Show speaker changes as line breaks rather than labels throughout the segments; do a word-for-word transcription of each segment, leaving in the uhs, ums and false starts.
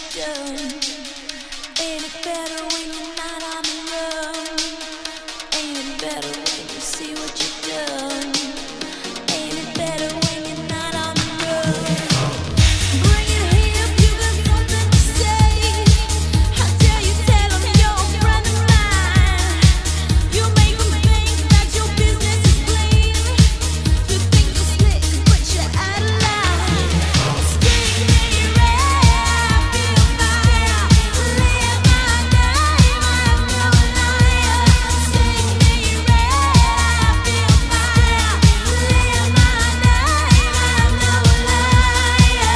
done. Ain't it better when you're not on the run? Ain't it better when you see what you've done? Ain't it better when you're not on the run? Bring it here if you got something to say. How dare you tell them you're a friend of mine? You make them think that your business is clean. You think you're slick, but you're out of line. Sting me red, I feel fire. Live my name, I'm no liar. Sting me red, I feel fire. Live my name, I'm no liar.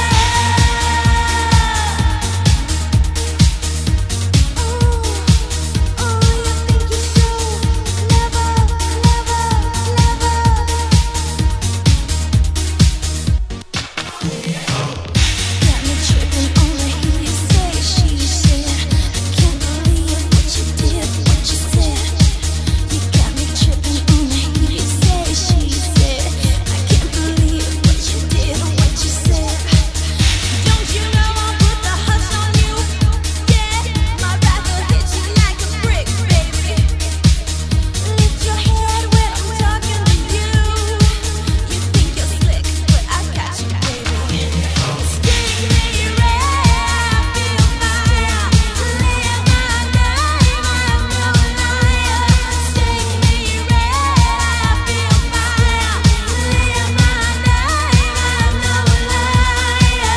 Oh, oh, you think you're so clever, clever, clever. Got me tripping on the he said, she said. I can't believe what you did, what you said. You got me tripping on the he said, she said. I can't believe what you did, what you said. Don't you know I'll put the hush on you? Yeah, my rap will hit you like a brick, baby. Lift your head when I'm talking to you. You think you're slick, but I got you, baby. Sting me red, I feel fire. Live my name, I'm no liar. Sting me red, I feel fire. Live my name, I'm no liar.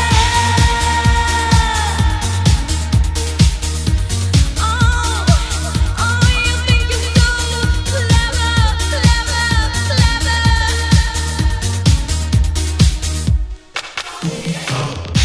Oh, oh, you think you're so clever, clever, clever.